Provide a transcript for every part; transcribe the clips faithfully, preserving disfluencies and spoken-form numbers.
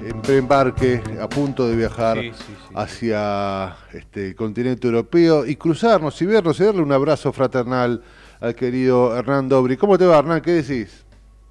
en preembarque, a punto de viajar Sí, sí, sí, hacia este, el continente europeo y cruzarnos y vernos y darle un abrazo fraternal al querido Hernán Dobri. ¿Cómo te va, Hernán? ¿Qué decís?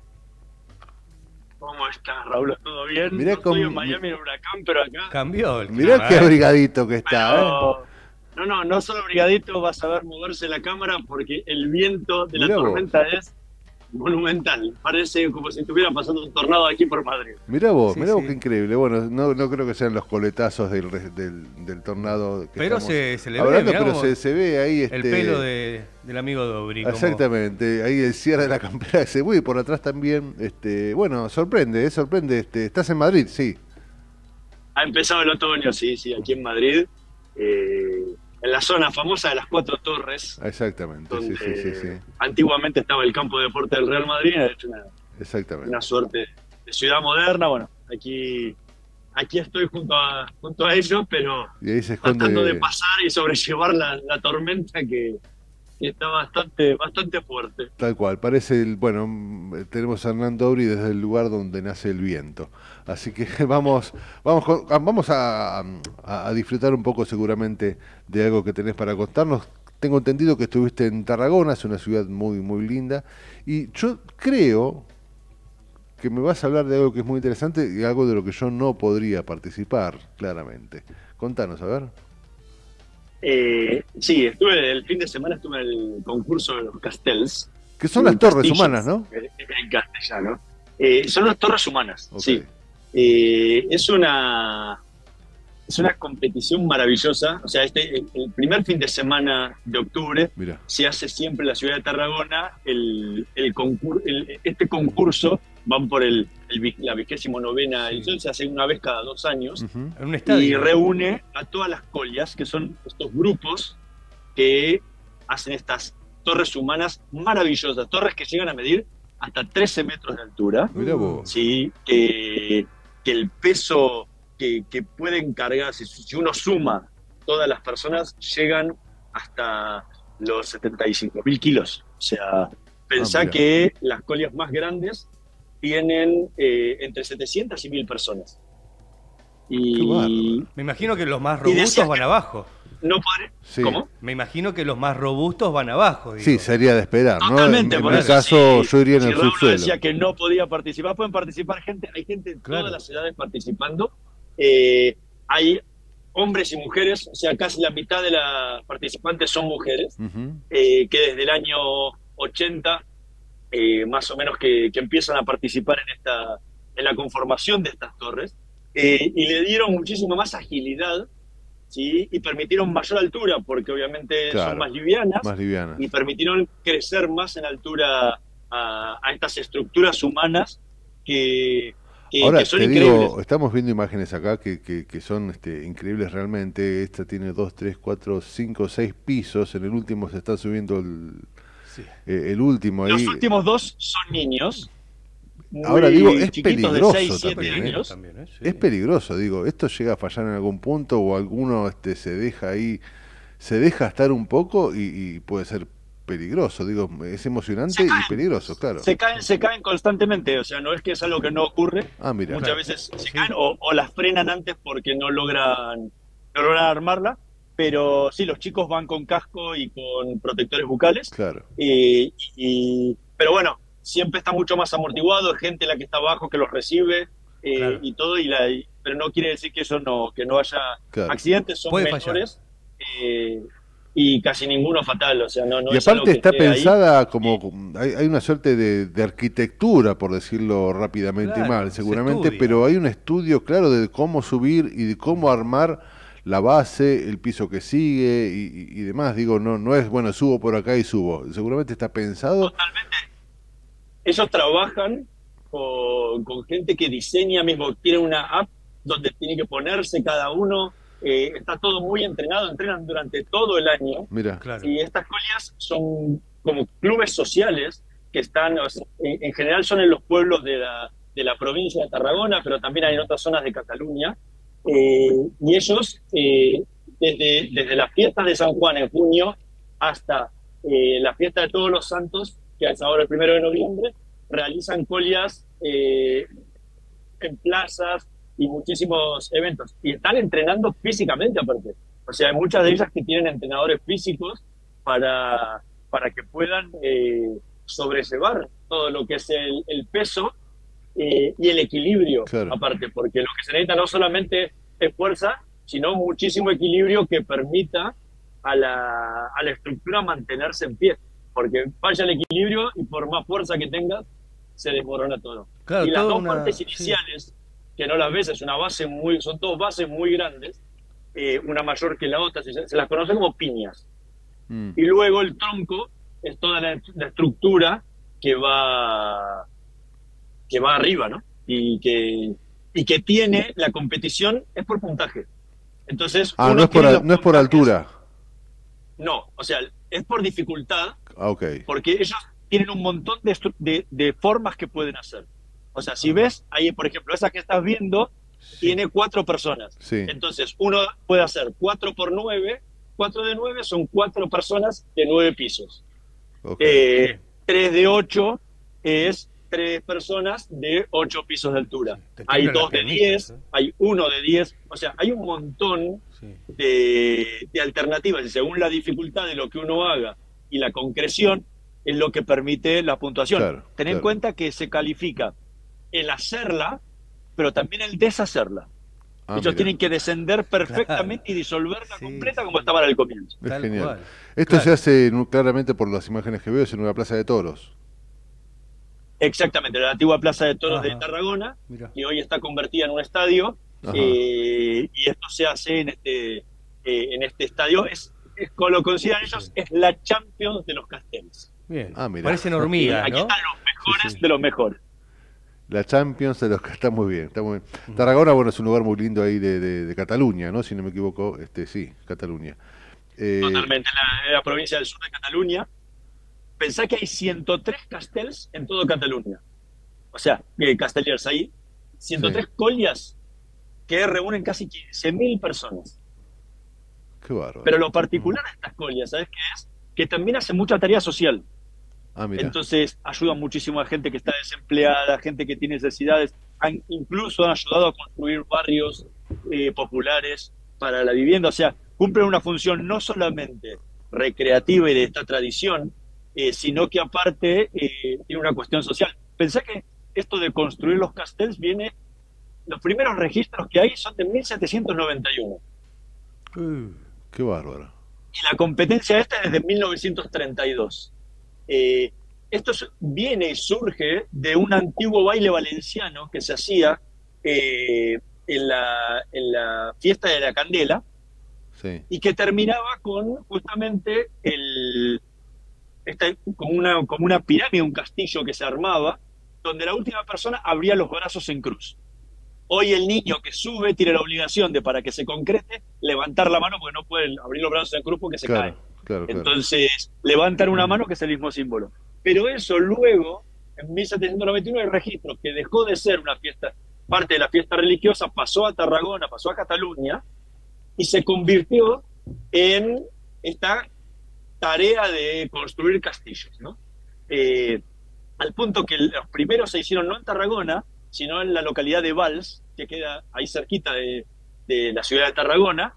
¿Cómo estás, Raúl? ¿Todo bien? Mirá, No estoy en con, Miami en huracán, pero acá. cambió el mirá clima, qué ¿eh? abrigadito que está, ¿eh? Pero. No, no, no solo brigadito vas a ver moverse la cámara porque el viento de la Mirá vos. tormenta es monumental. Parece como si estuviera pasando un tornado aquí por Madrid. Mirá vos, Sí, mirá vos sí. qué increíble. Bueno, no, no creo que sean los coletazos del, re- del, del tornado que Pero estamos se, se le ve, hablando, mirá pero cómo se, se ve ahí este, el pelo de, del amigo Dobri. como- exactamente, ahí el cierre de la campera ese, uy, por atrás también, este, bueno, sorprende, eh, sorprende, este, estás en Madrid, sí, Ha empezado el otoño, sí, sí, aquí en Madrid. eh, en la zona famosa de las Cuatro Torres, exactamente, sí, donde sí, sí, sí, antiguamente estaba el campo de deporte del Real Madrid. Es una, exactamente. una suerte de ciudad moderna. Bueno, aquí. Aquí estoy junto a, junto a ellos, pero Y ahí se tratando de esconde, pasar y sobrellevar la, la tormenta que, que está bastante, bastante fuerte. tal cual, parece el, bueno, mm, tenemos a Hernán Dobri desde el lugar donde nace el viento. Así que vamos, vamos, con- ah, vamos a, a- a disfrutar un poco seguramente de algo que tenés para contarnos. Tengo entendido que estuviste en Tarragona, es una ciudad muy, muy linda. Y yo creo que me vas a hablar de algo que es muy interesante y algo de lo que yo no podría participar, claramente. Contanos, a ver. Eh, sí, estuve el fin de semana estuve en el concurso de los Castells. Que son las torres Castillos, humanas, ¿no? En en castellano. Eh, son las torres humanas, Ok. sí. Eh, es una es una competición maravillosa. O sea, este el, el primer fin de semana de octubre Mira, se hace siempre en la ciudad de Tarragona el, el concur- el- este concurso. Van por el, el vi- la vigésimo novena Sí. edición, se hace una vez cada dos años. ujú, En un Y estadio. reúne a todas las collas, que son estos grupos que hacen estas torres humanas maravillosas, torres que llegan a medir hasta trece metros de altura, mira vos. ¿sí? que, que el peso que, que pueden cargar, si, si uno suma todas las personas, llegan hasta los setenta y cinco mil kilos. O sea, pensá mira. que las collas más grandes tienen eh, entre setecientas y mil personas. Qué Y bárbaro. Me imagino que los más Y decía robustos que- van abajo. no podré. Sí. ¿Cómo? Me imagino que los más robustos van abajo. digo. Sí, sería de esperar, ¿no? Totalmente, En, en por mi eso, caso, si- yo iría en si el Raúl subsuelo. decía que no podía participar, pueden participar gente, hay gente de Claro. todas las edades participando. Eh, hay hombres y mujeres, o sea, casi la mitad de las participantes son mujeres, Ujú. eh, que desde el año ochenta, eh, más o menos, que, que empiezan a participar en, esta, en la conformación de estas torres, eh, y le dieron muchísimo más agilidad, ¿sí? Y permitieron mayor altura, porque obviamente Claro, son más livianas, Más liviana. y permitieron crecer más en altura a, a estas estructuras humanas que, que, Ahora, que son te increíbles. digo, estamos viendo imágenes acá que, que, que son este, increíbles realmente. Esta tiene dos, tres, cuatro, cinco, seis pisos. En el último se está subiendo el, Sí. eh, el último ahí. Los últimos dos son niños. muy Ahora digo, es chiquitos, peligroso de seis, siete también, ¿eh? años. También, ¿eh? Sí. Es peligroso, digo. Esto llega a fallar en algún punto o alguno este, se deja ahí, se deja estar un poco y, y puede ser peligroso. Digo, es emocionante Se y caen. peligroso, claro. Se caen, se caen constantemente, o sea, no es que es algo que no ocurre. Ah, mira. Muchas Claro. veces se Sí. caen o, o las frenan antes porque no logran, no logran armarla, pero sí, los chicos van con casco y con protectores bucales. Claro. Y, y- pero bueno, siempre está mucho más amortiguado, es gente la que está abajo que los recibe, eh, Claro. y todo, y la, y- pero no quiere decir que eso no, que no haya Claro. accidentes, son Puede menores, eh, y casi ninguno fatal, o sea, no, no Y es algo aparte que está esté ahí. pensada como, hay, hay una suerte de, de arquitectura, por decirlo rápidamente y Claro, mal, se seguramente, estudia. pero hay un estudio claro de cómo subir y de cómo armar la base, el piso que sigue y, y- y demás. Digo, no, no es, bueno, subo por acá y subo. Seguramente está pensado. Totalmente. Ellos trabajan con, con gente que diseña mismo, tiene una app donde tiene que ponerse cada uno, eh, está todo muy entrenado, entrenan durante todo el año. Mira, Claro. Y estas collas son como clubes sociales que están, o sea, en, en general son en los pueblos de la, de la provincia de Tarragona, pero también hay en otras zonas de Cataluña. Eh, y ellos, eh, desde, desde las fiestas de San Juan en junio hasta eh, la fiesta de Todos los Santos, que es ahora el primero de noviembre, realizan collas eh, en plazas y muchísimos eventos. Y están entrenando físicamente aparte. O sea, hay muchas de ellas que tienen entrenadores físicos para, para que puedan eh, sobrellevar todo lo que es el, el peso eh, y el equilibrio, claro. aparte, porque lo que se necesita no solamente es fuerza, sino muchísimo equilibrio que permita a la, a la estructura mantenerse en pie, porque falla el equilibrio y por más fuerza que tengas, se desmorona todo. Claro, y las dos una, partes sí. iniciales, que no las ves, es una base muy, son dos bases muy grandes, eh, una mayor que la otra, se, se las conoce como piñas. Mm. Y luego el tronco es toda la, la estructura que va que va arriba, ¿no? Y que, y que tiene la competición, es por puntaje. Entonces, ah, no es por, a, no es por altura. No, o sea, es por dificultad. Ah, okay. Porque ellos tienen un montón de, de, de formas que pueden hacer. O sea, si ves, ahí, por ejemplo, esa que estás viendo, sí. tiene cuatro personas. Sí. Entonces, uno puede hacer cuatro por nueve, cuatro de nueve son cuatro personas de nueve pisos. Okay. Eh, tres de ocho es tres personas de ocho pisos de altura. Sí, hay dos de diez, ¿eh? Hay uno de diez. O sea, hay un montón sí. de, de alternativas. Y según la dificultad de lo que uno haga y la concreción, es lo que permite la puntuación. Claro, Ten en claro. cuenta que se califica el hacerla, pero también el deshacerla. Ah, Ellos mira. tienen que descender perfectamente claro. y disolverla sí, completa sí. como estaba al comienzo. Es Tal genial. Cual. Esto claro. se hace claramente por las imágenes que veo, es en una plaza de toros. Exactamente, la antigua Plaza de Toros Ajá. de Tarragona, Mira. que hoy está convertida en un estadio, eh, y esto se hace en este, eh, en este estadio, es, es como lo consideran ellos, sí. es la Champions de los Castells. Bien, ah, mira. Parecen hormigas, Aquí ¿no? están los mejores sí, sí. de los mejores. La Champions de los que está muy bien, está muy bien. Uh-huh. Tarragona, bueno, es un lugar muy lindo ahí de, de, de Cataluña, ¿no? Si no me equivoco, este sí, Cataluña. Eh... Totalmente, la, la provincia del sur de Cataluña. Pensá que hay ciento tres castells en todo Cataluña. O sea, eh, castellers, hay ciento tres sí. collas que reúnen casi quince mil personas. Qué bárbaro. Pero lo particular de estas collas, ¿sabes qué es? Que también hacen mucha tarea social. Ah, mira. Entonces, ayudan muchísimo a gente que está desempleada, gente que tiene necesidades. Han, incluso han ayudado a construir barrios eh, populares para la vivienda. O sea, cumplen una función no solamente recreativa y de esta tradición, Eh, sino que aparte eh, tiene una cuestión social. Pensá que esto de construir los castells viene, los primeros registros que hay son de mil setecientos noventa y uno. Uh, ¡Qué bárbaro! Y la competencia esta es de mil novecientos treinta y dos. Eh, esto viene y surge de un antiguo baile valenciano que se hacía eh, en, la, en la fiesta de la Candela sí. y que terminaba con justamente el... Esta, como, una, como una pirámide, un castillo que se armaba, donde la última persona abría los brazos en cruz. Hoy el niño que sube tiene la obligación de, para que se concrete, levantar la mano, porque no puede abrir los brazos en cruz porque se claro, cae. Claro, Entonces, claro. levantan una mano, que es el mismo símbolo. Pero eso luego, en mil setecientos noventa y uno, hay registros que dejó de ser una fiesta, parte de la fiesta religiosa, pasó a Tarragona, pasó a Cataluña, y se convirtió en esta tarea de construir castillos, ¿no? Eh, al punto que los primeros se hicieron no en Tarragona, sino en la localidad de Valls, que queda ahí cerquita de, de la ciudad de Tarragona,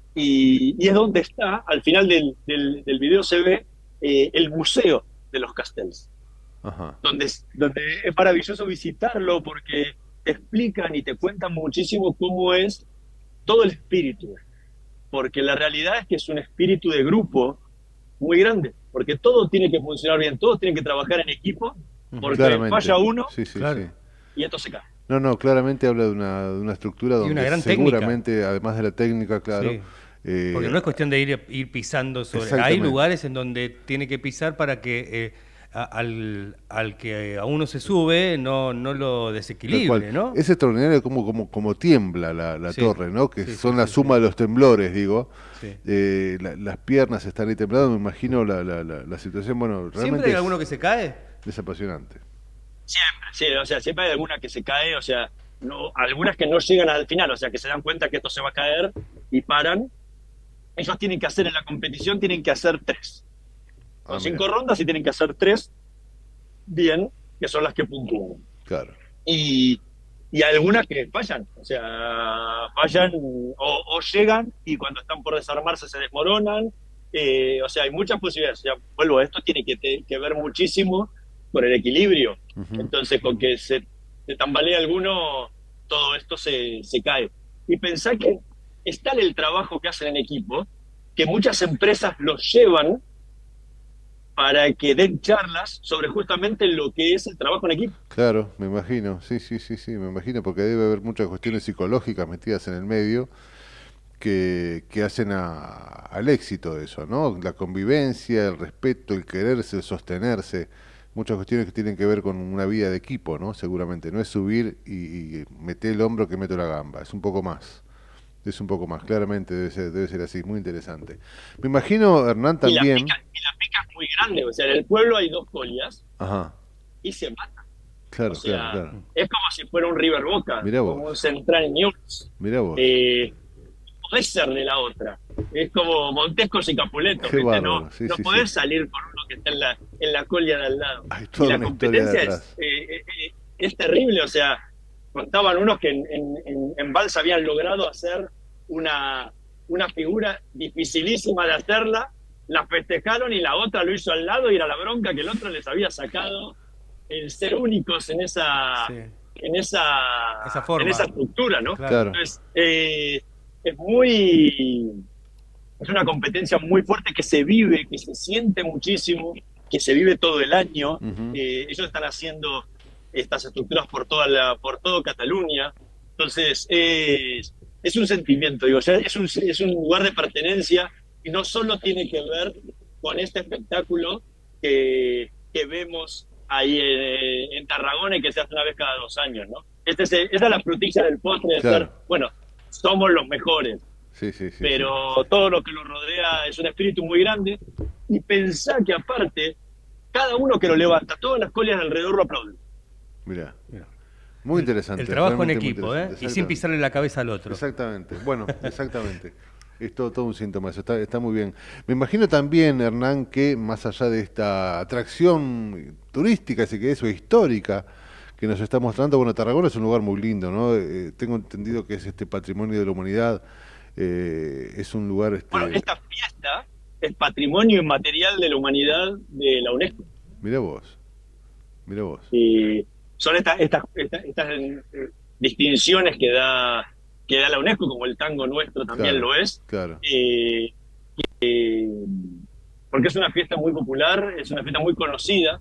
y, y es donde está, al final del, del, del video se ve eh, el museo de los castells. Ajá. Donde, donde es maravilloso visitarlo porque te explican y te cuentan muchísimo cómo es todo el espíritu, porque la realidad es que es un espíritu de grupo muy grande, porque todo tiene que funcionar bien, todos tienen que trabajar en equipo, porque claramente. Falla uno sí, sí, claro. sí. y esto se cae. No, no, claramente habla de una, de una estructura donde una gran seguramente, técnica. además de la técnica, claro. Sí. Eh, porque no es cuestión de ir, ir pisando sobre. Hay lugares en donde tiene que pisar para que eh, a, al, al que a uno se sube no, no lo desequilibre, ¿no? Es extraordinario como, como, como tiembla la, la sí. torre, ¿no? Que sí, son sí, la sí, suma sí. de los temblores, digo. Sí. Eh, la, las piernas están ahí temblando, me imagino la, la, la, la situación, bueno, realmente ¿Siempre hay alguno que se cae? Es apasionante. Siempre, sí, o sea, siempre hay alguna que se cae, o sea, no, algunas que no llegan al final, o sea, que se dan cuenta que esto se va a caer y paran. Ellos tienen que hacer en la competición, tienen que hacer tres. Con ah, cinco mira. rondas y tienen que hacer tres bien, que son las que puntúan. Claro. Y, y algunas que fallan, o sea, fallan o, o llegan y cuando están por desarmarse se desmoronan, eh, o sea, hay muchas posibilidades. O sea, vuelvo, esto tiene que, te, que ver muchísimo con el equilibrio, Uh-huh. entonces con que se, se tambalee alguno, todo esto se, se cae. Y pensá que es tal el trabajo que hacen en equipo, que muchas empresas los llevan para que den charlas sobre justamente lo que es el trabajo en equipo. Claro, me imagino, sí, sí, sí, sí, me imagino, porque debe haber muchas cuestiones psicológicas metidas en el medio que, que hacen a, al éxito de eso, ¿no? La convivencia, el respeto, el quererse, el sostenerse, muchas cuestiones que tienen que ver con una vida de equipo, ¿no? Seguramente, no es subir y, y meter el hombro que meto la gamba, es un poco más. Es un poco más, claramente debe ser, debe ser así, muy interesante. Me imagino, Hernán, Y la también. pica, y la pica es muy grande, o sea, en el pueblo hay dos colias Ajá, y se matan. claro, O sea, claro, claro. es como si fuera un River Boca, Mirá vos. como un Central News. Mirá vos. Eh, podés ser de la otra. Es como Montescos y Capuletos, Qué ¿viste? bárbaro, No, sí, no sí, podés sí. salir con uno que está en la, en la colia de al lado. Hay Y toda la una historia competencia es, detrás. eh, eh, eh, es terrible, o sea, contaban unos que en, en, en, en Balsa habían logrado hacer una, una figura dificilísima de hacerla, la festejaron y la otra lo hizo al lado y era la bronca que el otro les había sacado el ser únicos en esa, Sí. en esa, Esa forma. en esa estructura, ¿no? Claro. Claro. Entonces, eh, es muy, es una competencia muy fuerte que se vive, que se siente muchísimo, que se vive todo el año. Ujú. Eh, ellos están haciendo estas estructuras por toda la, por todo Cataluña. Entonces, es, es un sentimiento, digo, o sea, es un, es un lugar de pertenencia y no solo tiene que ver con este espectáculo que, que vemos ahí en, en Tarragona y que se hace una vez cada dos años, ¿no? Este es el- esa es la frutilla del postre de Claro. ser, bueno, somos los mejores, Sí, sí, sí. pero todo lo que lo rodea es un espíritu muy grande y pensá que aparte, cada uno que lo levanta, todas las colias alrededor lo aplauden. Mirá. Mira. Muy interesante. El trabajo en realmente muy equipo, ¿eh? interesante, Y sin pisarle la cabeza al otro. Exactamente. Bueno, exactamente. Es todo, todo un síntoma, eso está, está muy bien. Me imagino también, Hernán, que más allá de esta atracción turística, si querés, o histórica, que nos está mostrando, bueno, Tarragona es un lugar muy lindo, ¿no? Eh, tengo entendido que es este patrimonio de la humanidad, eh, es un lugar... Este, Bueno, esta fiesta es patrimonio inmaterial de la humanidad de la UNESCO. Mirá vos, mirá vos. Y son estas, estas, estas, estas eh, distinciones que da, que da la UNESCO, como el tango nuestro también Claro, lo es. claro. Eh, eh, porque es una fiesta muy popular, es una fiesta muy conocida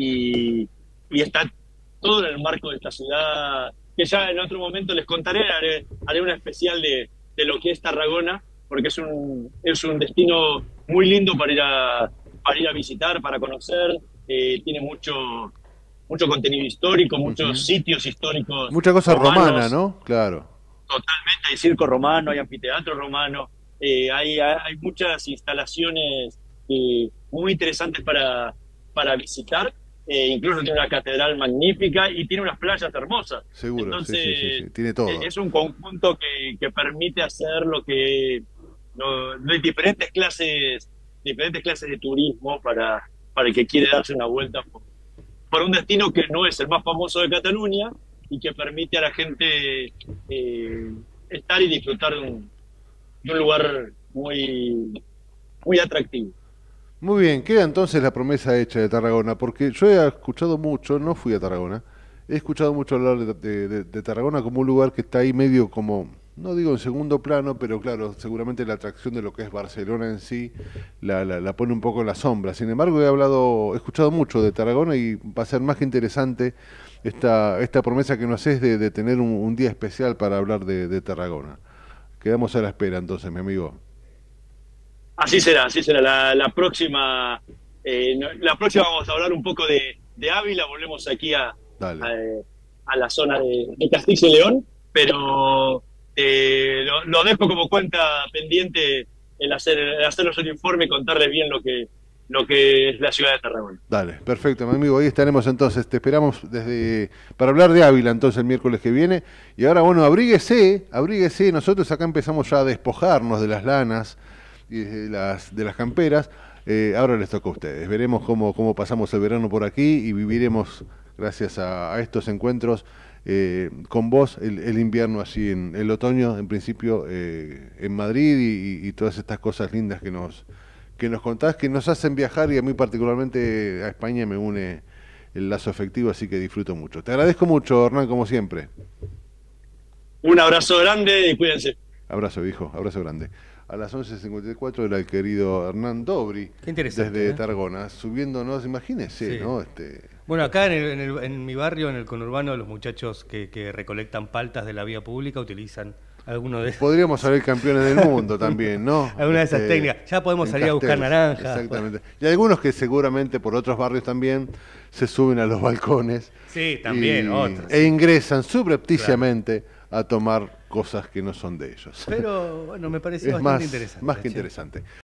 y, y está todo en el marco de esta ciudad, que ya en otro momento les contaré, haré, haré una especial de, de lo que es Tarragona, porque es un, es un destino muy lindo para ir a, para ir a visitar, para conocer, eh, tiene mucho, mucho contenido histórico, muchos Ujú. sitios históricos. Mucha cosa romanos. romana, ¿no? Claro. Totalmente, hay circo romano, hay anfiteatro romano, eh, hay, hay muchas instalaciones eh, muy interesantes para, para visitar, eh, incluso tiene una catedral magnífica y tiene unas playas hermosas. Seguro, Entonces, sí, sí, sí, sí. Tiene todo. eh, es un conjunto que, que permite hacer lo que no, no hay diferentes clases, diferentes clases de turismo para, para el que quiere darse una vuelta por, por un destino que no es el más famoso de Cataluña y que permite a la gente eh, estar y disfrutar de un, de un lugar muy, muy atractivo. Muy bien, queda entonces la promesa hecha de Tarragona, porque yo he escuchado mucho, no fui a Tarragona, he escuchado mucho hablar de, de- de- de Tarragona como un lugar que está ahí medio como, no digo en segundo plano, pero claro, seguramente la atracción de lo que es Barcelona en sí la, la- la pone un poco en la sombra. Sin embargo, he hablado, he escuchado mucho de Tarragona y va a ser más que interesante esta, esta promesa que nos haces de, de tener un, un día especial para hablar de, de Tarragona. Quedamos a la espera entonces, mi amigo. Así será, así será. La, la próxima, eh, no- la próxima vamos a hablar un poco de, de Ávila, volvemos aquí a, Dale. a, a la zona de, de Castilla y León, pero eh, lo, lo dejo como cuenta pendiente el hacer, el hacerlos un informe y contarles bien lo que, lo que es la ciudad de Tarragona. Dale, perfecto, mi amigo. Ahí estaremos entonces. Te esperamos desde para hablar de Ávila entonces el miércoles que viene. Y ahora, bueno, abríguese, abríguese. Nosotros acá empezamos ya a despojarnos de las lanas y de las, de las camperas. Eh, ahora les toca a ustedes. Veremos cómo, cómo pasamos el verano por aquí y viviremos, gracias a, a estos encuentros, eh, con vos el, el invierno así, en el otoño, en principio, eh, en Madrid y, y todas estas cosas lindas que nos, que nos contás, que nos hacen viajar, y a mí particularmente a España me une el lazo afectivo, así que disfruto mucho. Te agradezco mucho, Hernán, como siempre. Un abrazo grande y cuídense. Abrazo, viejo, abrazo grande. A las once cincuenta y cuatro era el querido Hernán Dobry, Qué interesante, desde ¿eh? Tarragona, subiéndonos, imagínese, Sí. ¿no? Este... Bueno, acá en, el, en, el, en mi barrio, en el conurbano, los muchachos que, que recolectan paltas de la vía pública utilizan alguno de Podríamos salir campeones del mundo también, ¿no? alguna de esas Este, técnicas. Ya podemos en salir a buscar Castells, naranjas. Exactamente. Y algunos que seguramente por otros barrios también se suben a los balcones. Sí, también, y, otros. E ingresan subrepticiamente claro. a tomar cosas que no son de ellos. Pero bueno, me pareció es bastante más, interesante. Más que ¿sí? interesante.